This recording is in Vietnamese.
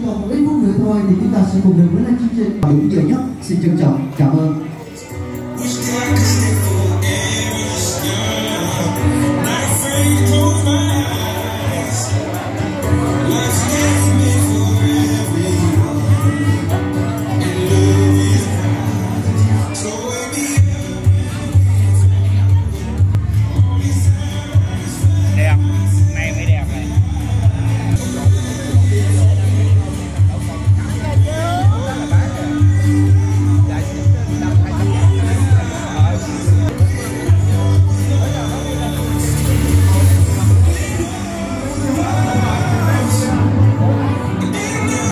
còn một ít phút nữa thôi thì chúng ta sẽ cùng đến với chương trình. Đúng giờ nhất, xin trân trọng cảm ơn.